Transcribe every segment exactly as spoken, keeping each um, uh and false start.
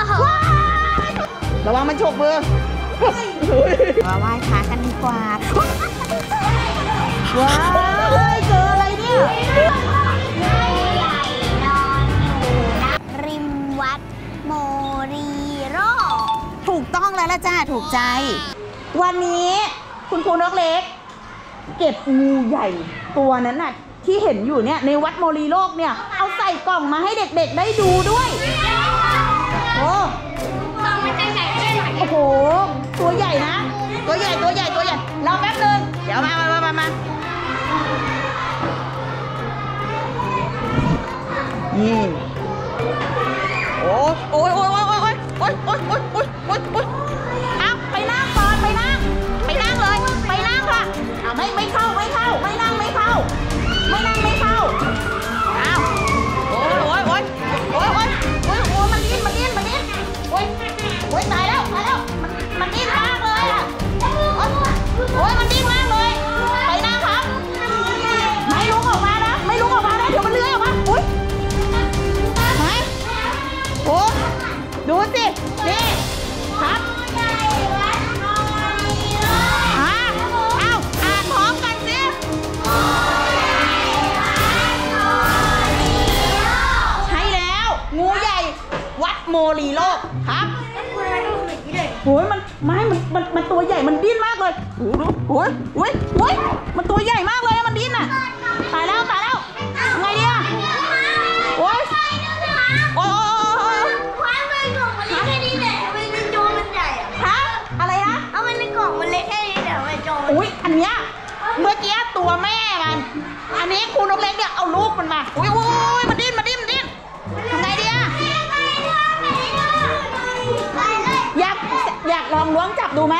ระวังมันฉกมือมาไหว้พระกันดีกว่าว้าวเจออะไรเนี่ยริมวัดโมรีโรถูกต้องแล้วล่ะจ้าถูกใจวันนี้คุณครูนกเล็กเก็บงูใหญ่ตัวนั้นน่ะที่เห็นอยู่เนี่ยในวัดโมรีโลกเนี่ยเอาใส่กล่องมาให้เด็กๆได้ดูด้วยโอ้โอ้โหตัวใหญ่นะตัวใหญ่ตัวใหญ่ตัวใหญ่รอแป๊บนึงเดี๋ยวมามามามามานี่โอ้โอ้ยโอ้ยโอ้ยโอ้ยโอ้ยโอ้ยโอ้ยโอ้ยโอ้ยโอ้ยเอาไปนั่งก่อนไปนั่งไปนั่งเลยไปนั่งค่ะเอาไม่ไม่เข้าไม่เข้าไม่นั่งไม่เข้าไม่นั่งไม่เข้าเอาโอ้ยโอ้ยโอ้ยโอ้ยโอ้ยโอ้ยโอ้ยมันดิ้นมันดิ้นมันดิ้นโอ้ยโอ้ยตายแล้วตายแล้วมันมันดิ้นมากเลยอ่ะโอ้ยมันดิ้นมากเลยไปนั่งครับไม่ลุกออกมานะไม่ลุกออกมานะเดี๋ยวมันเลื้อยออกมาอุ้ยไหมโอ้ดูสินี่ครับอ่าเอาอ่านพร้อมกันสิใช่แล้วงูใหญ่วัดโมรีโลกครับโอ้ยมันไม่มันมันมันตัวใหญ่มันดิ้นมากเลยโอ้โหโอ้ยโอ้ยโอ้ยมันตัวใหญ่มากเลยมันดิ้นอ่ะตายแล้วตายแล้วไงเนี่ยโอ้ยโอ้ยฮะอะไรนะเอาไว้ในกล่องมันเล็กแค่นี้เดี๋ยวไปโจรอุ้ยอันเนี้ยเมื่อกี้ตัวแม่มันอันนี้ครูนกเล็กเนี่ยเอาลูกมันมาอุ้ยอุ้ยมันดิ้นมันดิ้นมันดิ้นทำไงดีอะอยากอยากลองล้วงจับดูไหม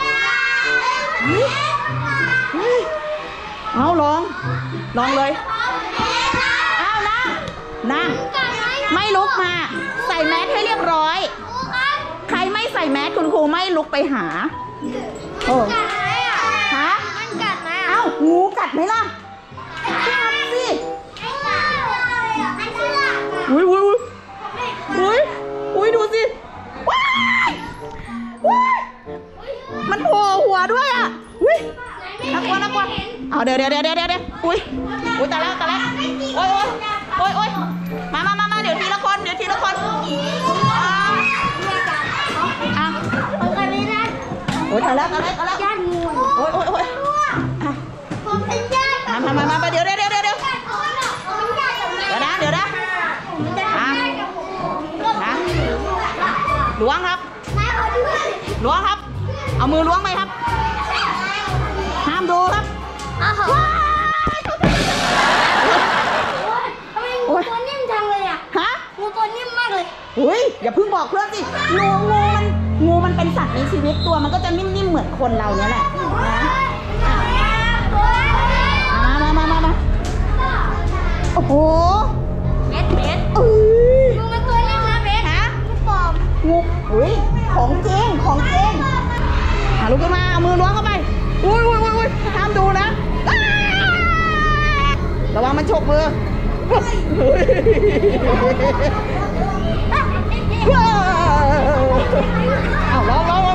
เอาลองลองเลยเอานั่งนั่งไม่ลุกมาใส่แมสให้เรียบร้อยใครไม่ใส่แมสคุณครูไม่ลุกไปหาโอ้ฮะเอ้างูกัดไหมล่ะกัดสิอุ้ยอุ้ยอุ้ยอุ้ยดูสิว้ายว้ายมันโผล่หัวด้วยอ่ะอุ้ยน่ากลัวน่ากลัวเอาเดี๋ยวเดี๋ยวเดี๋ยวเดี๋ยวเดี๋ยวอุ้ยอุ้ยตายแล้วตายแล้วโอ้ยโอ้ยโอ้ยมามามามาเดี๋ยวทีละคนเดี๋ยวทีละคนอ่ะโอ้ยตายแล้วตายแล้วตายแล้วญาติงูโอ้ยโอ้ยโอ้ยผมเป็นญาติมามามามาเดี๋ยวเดี๋ยวเดี๋ยวเดี๋ยวเดี๋ยวนะเดี๋ยวนะอ่ะนะล้วงครับล้วงครับเอามือล้วงไปครับห้ามดูครับโอ้ยตัวนิ่มจังเลยอ่ะฮะงูตัวนิ่มมากเลยอุ้ยอย่าเพิ่งบอกเพื่อนสิงูงูมันงูมันเป็นสัตว์มีชีวิตตัวมันก็จะนิ่มๆเหมือนคนเราเนี้ยแหละนะมามามามาโอ้โหเบ็ดเบ็ดงูมันตัวนิ่มนะเบ็ดฮะงูปลอมงูอุ้ยของจริงของจริงอ่ะลุกขึ้นมาเอามือล้วงเข้าไปอุ้ยอุ้ยอุ้ยอุ้ยห้ามดูนะระวังมันฉกมือเอาลองลอง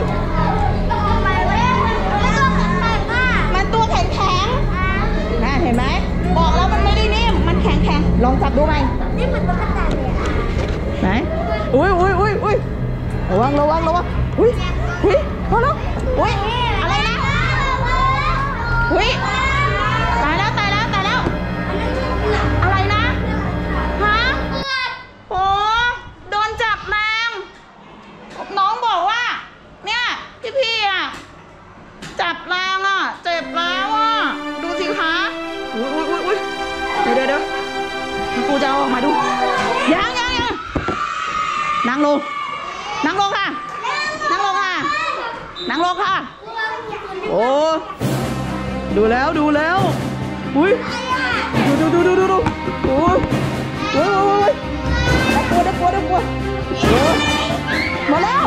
มันตัวแข็งแข็งน่าเห็นไหมบอกแล้วมันไม่ได้นิ่มมันแข็งแข็งลองจับดูไหมนี่มันตัวกระต่ายเลยไหนอุ้ยอุ้ยอุ้ยอุ้ยระวังระวังระวังอุ้ยอุ้ยพอแล้วอุ้ยอะไรนะอุ้ยตายแล้วตายแล้วตายแล้วอะไรนะฮะโอ้โดนจับแรงน้องบอกว่าเนี่ยพี่พี่อ่ะจับแรงอ่ะเจ็บแล้วอ่ะดูสิคะอุ้ยอุ้ยอุ้ยอุ้ยเดี๋ยวเดี๋ยวเดี๋ยวครูจะเอาออกมาดูยังยังยังนั่งลงนั่งลงค่ะนั่งลงค่ะนั่งลงค่ะโอ้ดูแล้วดูแล้วอุ้ยดูดูดูดูดูดูโอ้ยโอ้ยโอ้ยน่ากลัวน่ากลัวน่ากลัวมาแล้ว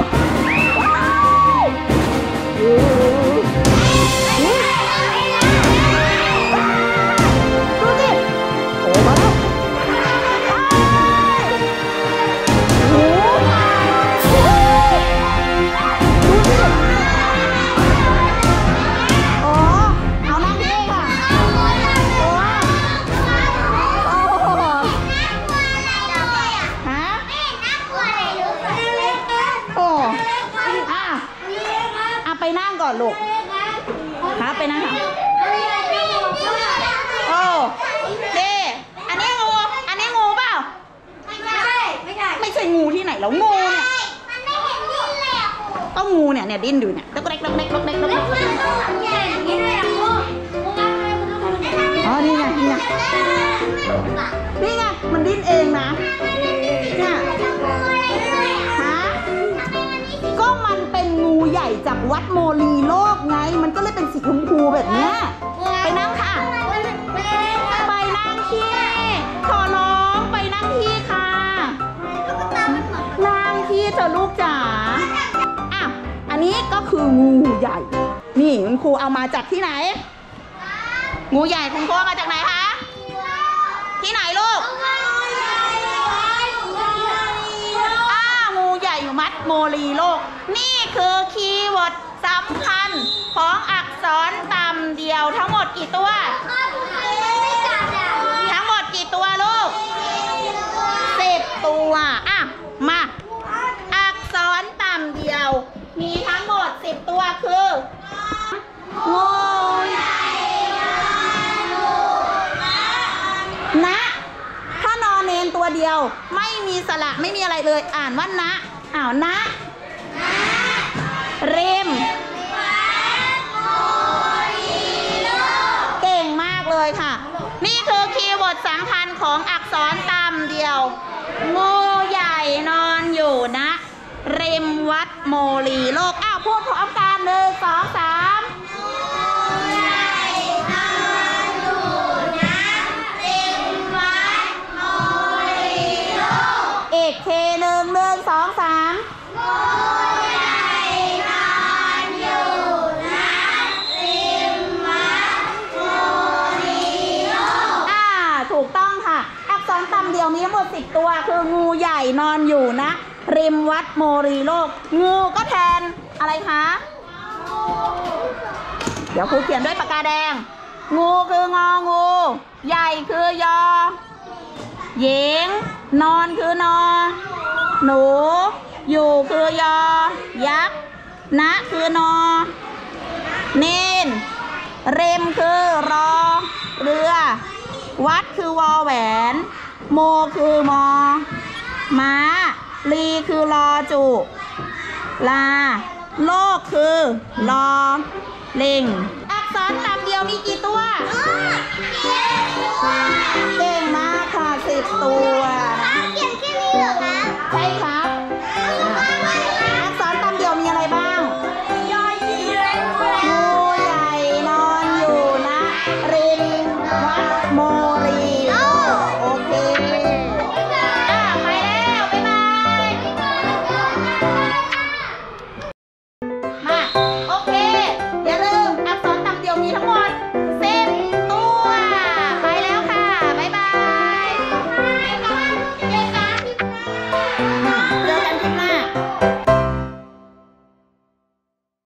โอ้ยดูสิโอ้มาแล้วโอ้อนลูกครับไปนั่งค่ะโอ้เด้อันนี้งูอันนี้งูเปล่าไม่ใช่ไม่ใช่ไม่ใช่งูที่ไหนแล้วงูเนี่ยมันไม่เห็นดิ้นเลยก็งูเนี่ยเนี่ยดิ้นอยู่เนี่ยตะกเล็กตะกเล็กตะกเล็กตะกเล็กอ๋อนี่ไงนี่ไงนี่ไงมันดิ้นเองนะเนี่ยฮะก็มันเป็นงูใหญ่จากวัดโมลีโลกไงมันก็เลยเป็นสีชมพูแบบเนี้ยไปนั่งค่ะไปนั่งที่ขอร้องไปนั่งที่ค่ะนั่งที่เธอลูกจ๋าอ่ะอันนี้ก็คืองูใหญ่นี่คุณครูเอามาจากที่ไหนงูใหญ่คุณครูเอามาจากไหนคะที่ไหนลูกอ้างูใหญ่อยู่มัดโมลีโลกนี่คือคีย์เวิร์ดสำคัญของอักษรต่ำเดียวทั้งหมดกี่ตัวทั้งหมดกี่ตัวลูกสิบตัวอ่ะมาอักษรต่ำเดียวมีทั้งหมดสิบตัวคืองูนะถ้านอนเนนตัวเดียวไม่มีสระไม่มีอะไรเลยอ่านว่านะอ้าวนะเรมเก่งมากเลยค่ะนี่คือคีย์เวิร์ดสำคัญของอักษรต่ำเดียวงูใหญ่นอนอยู่นะริมวัดโมลีโลกอ้าวพูดพร้อมกันหนึ่งสองสามเอกเคหนึ่งหนึ่งสองสามงูใหญ่นอนอยู่นะริมวัดโมลีโลกอ่าถูกต้องค่ะอักษรต่ำเดียวมีทั้งหมดสิบตัวคืองูใหญ่นอนอยู่นะริมวัดโมลีโลกงูก็แทนอะไรคะเดี๋ยวครูเขียนด้วยปากกาแดงงูคืององูใหญ่คือยอหญิงนอนคือนอหนูอยู่คือยอยักษ์นะคือนอเนนเรมคือรอเรือวัดคือวอแหวนโมคือมอม้าลีคือรอจุลาโลกคือรอลิงอักษรต่ำเดียวมีกี่ตัว